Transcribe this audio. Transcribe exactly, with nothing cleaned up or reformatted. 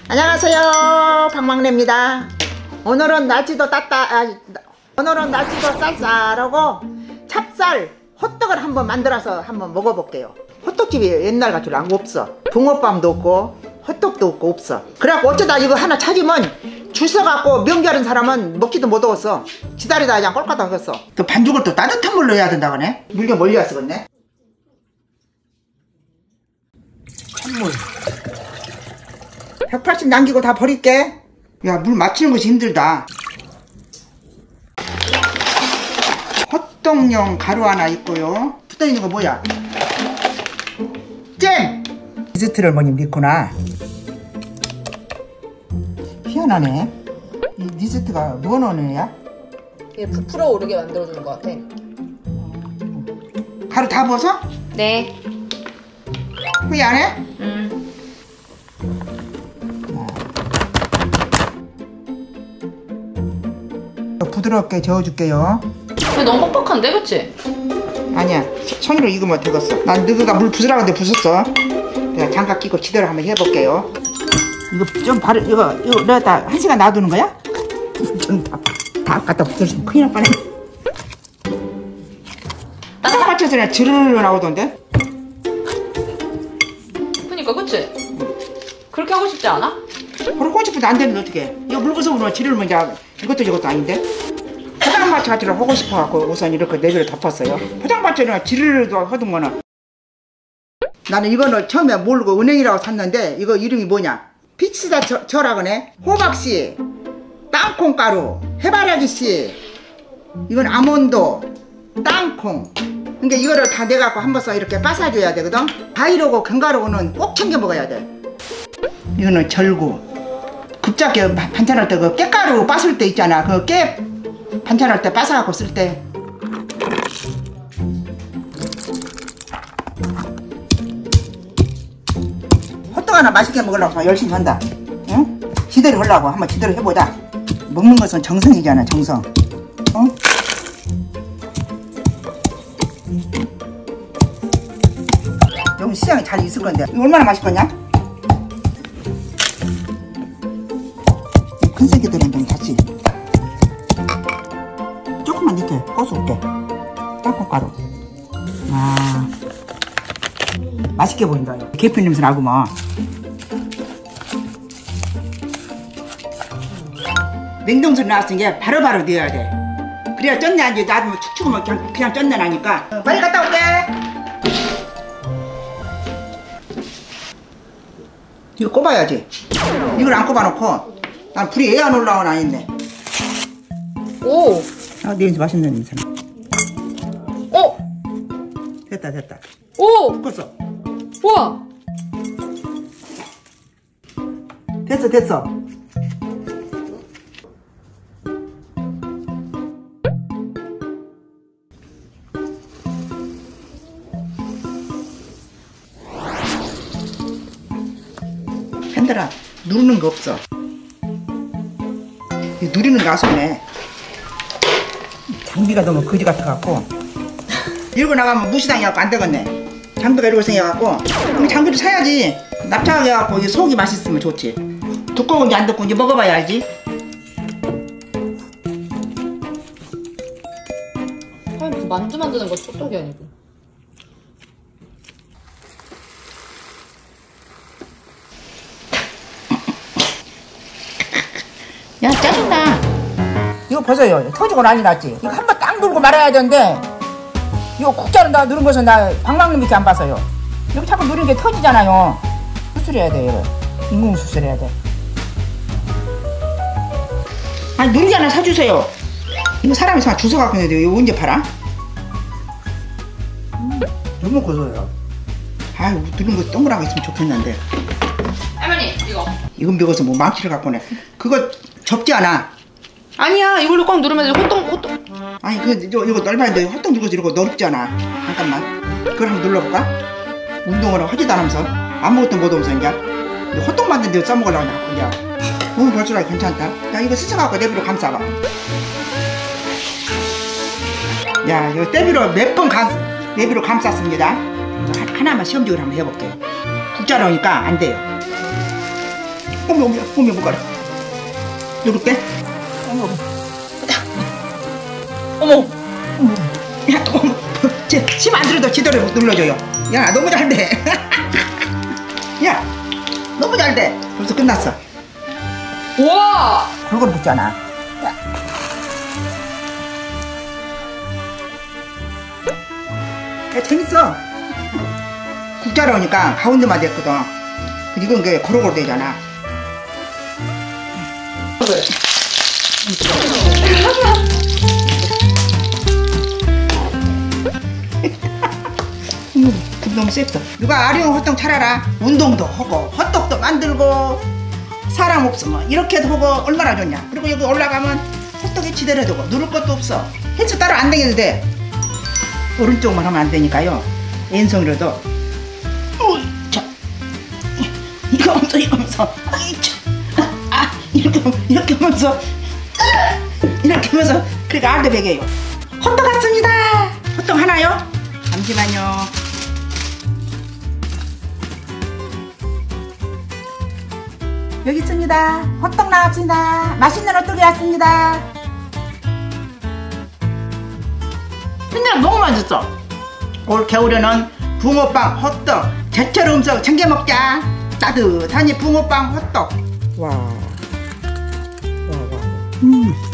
안녕하세요, 박막내입니다. 오늘은 날씨도 따따 아, 오늘은 날씨도 쌀쌀하고 찹쌀 호떡을 한번 만들어서 한번 먹어볼게요. 호떡집이 옛날 같지로 안 없어. 붕어빵도 없고 호떡도 없고 없어. 그래갖고 어쩌다 이거 하나 찾으면 줄 서갖고 명절인 사람은 먹지도 못하겠어. 기다리다 그냥 꼴까다 하겠어. 또 반죽을 또 따뜻한 물로 해야 된다 그네. 물 좀 올려야 쓰겠네. 찬물 백팔십 남기고 다 버릴게. 야, 물 맞추는 것이 힘들다. 호떡용 가루 하나 있고요. 붙어있는 거 뭐야? 잼! 디저트를 뭐니 넣구나. 희한하네. 이 디저트가 뭐 넣는 애야? 이게 부풀어 오르게 만들어주는 것 같아. 가루 다 부어서? 네. 후회 안 해? 음. 부드럽게 저어줄게요. 너무 뻑뻑한데, 그치? 아니야, 손으로 익으면 되겠어. 난 너가 물 부스라는데 부었어. 내가 장갑 끼고 지대로 한번 해볼게요. 이거 좀 바로 이거 이거 내가 다 한 시간 놔두는 거야? 좀 다, 다 갖다 부서지면 큰일 날 뻔해. 딱 맞춰서 그냥 지르르 나오던데? 그니까, 그치? 그렇게 하고 싶지 않아? 바로 꼬집어도 안 되는데 어떡해. 이거 물 부서면 지르면 이제 이것도 저것도 아닌데? 포장마차를 하고 싶어갖고 우선 이렇게 내비를 덮었어요. 포장마차는 지르르도 하던거나. 나는 이거는 처음에 모르고 은행이라고 샀는데 이거 이름이 뭐냐? 피치다 저라 그네. 호박씨, 땅콩가루, 해바라기씨, 이건 아몬드, 땅콩. 그러니까 이거를 다 내갖고 한 번씩 이렇게 빻아줘야 되거든. 과일하고 견과류는 꼭 챙겨 먹어야 돼. 이거는 절구. 급작게 반찬할 때 그 깻가루 빻을 때 있잖아. 그 깨 반찬할 때 빻아갖고 쓸 때. 호떡 하나 맛있게 먹으려고 열심히 한다. 응? 지대로 하려고 한번 지대로 해보자. 먹는 것은 정성이잖아, 정성. 어? 여기 시장에 잘 있을 건데 이거 얼마나 맛있겠냐? 큰 새끼들은 좀 다시 조금만 넣게 고소할게. 땅콩가루. 아, 맛있게 보인다. 계피 냄새 나고 뭐. 냉동실에 놨으니까 바로바로 넣어야 돼. 그래야 쩐내 안 돼. 놔두면 축 죽으면 그냥, 그냥 쩐내 나니까. 어, 빨리 갔다 올게. 이거 꼽아야지. 이걸 안 꼽아놓고 난 불이 애 안 올라오는 아닌데. 오! 아, 네 냄새 맛있는 냄새. 오! 됐다, 됐다. 오! 됐어. 우와! 됐어, 됐어. 핸들아, 누르는 거 없어. 누리는 거 아쉽네. 장비가 너무 거지 같아갖고. 이러고 나가면 무시당해갖고 안 되겠네. 장비가 이러고 생겨갖고. 그럼 장비를 사야지. 납작하게 해갖고 이게 속이 맛있으면 좋지. 두꺼운지 안 두꺼운지 먹어봐야 알지. 아, 무슨 만두 만드는 거 호떡이 아니고. 야, 짜증나. 이거 보세요. 터지고 난리 났지. 이거 한 번 딱 누르고 말아야 되는데 이거 국자를 나 누른 것은 나 방랑님밖에 안 봐서요. 여기 자꾸 누르는 게 터지잖아요. 수술해야 돼요. 인공 수술해야 돼. 아니, 누르기 하나 사주세요. 이거 사람이 사 주워 갖고 있는데 이거 언제 팔아? 음, 너무 고소해요. 아유, 누른 거 동그랗게 있으면 좋겠는데. 할머니, 이거. 이건 먹어서 뭐 망치를 갖고 내. 그거 접지 않아. 아니야, 이걸로 꽉 누르면 호떡, 호떡. 아니, 그, 이거, 이거 넓었는데 호떡 누르고 이러고 넓잖아. 잠깐만. 그걸 한번 눌러볼까? 운동을 하지도 않으면서. 아무것도 못 하면서, 이제. 호떡 만드는데 써먹으려고 하냐, 이제. 어, 벌써 괜찮다. 야, 이거 씻어갖고 내비로 감싸봐. 야, 이거 내비로 몇 번 감, 내비로 감쌌습니다. 하나만 시험적으로 한번 해볼게요. 국자로 하니까 안 돼요. 어머 어머 어머 뭐가라. 누를게. 어머 어머. 어머. 야 어머. 침안 들어도 지도를 눌러줘요. 야 너무 잘돼. 야 너무 잘돼. 벌써 끝났어. 우와. 골고루 붙잖아. 야. 야 재밌어. 국자로 오니까 가운데만 됐거든. 이건 게 고루고루 되잖아. 너무 셌어. 누가 아령 호떡 차려라. 운동도 하고 호떡도 만들고 사람 없으면 이렇게도 하고 얼마나 좋냐. 그리고 여기 올라가면 호떡이 지대로 되고 누를 것도 없어. 해서 따로 안 당겨도 돼. 오른쪽만 하면 안 되니까요. 왼손으로도 어, 자, 이거 하면서 이거 하면서 아, 이렇게 이렇게 하면서 이렇게 하면서 그러니까 알도 베개요. 호떡 왔습니다. 호떡 하나요? 잠시만요. 여기 있습니다. 호떡 나왔습니다. 맛있는 호떡이 왔습니다. 흰내랑 너무 맛있어. 올 겨울에는 붕어빵, 호떡, 제철 음식 챙겨 먹자. 따뜻하니 붕어빵, 호떡. 와, 와, 와. 음.